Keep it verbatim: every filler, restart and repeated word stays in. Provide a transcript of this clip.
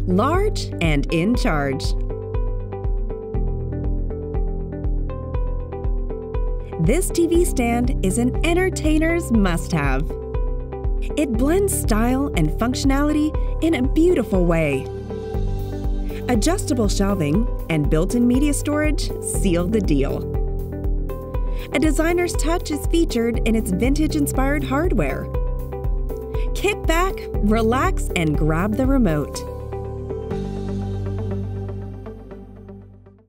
large and in charge. This T V stand is an entertainer's must-have. It blends style and functionality in a beautiful way. Adjustable shelving and built-in media storage seal the deal. A designer's touch is featured in its vintage-inspired hardware. Kick back, relax, and grab the remote.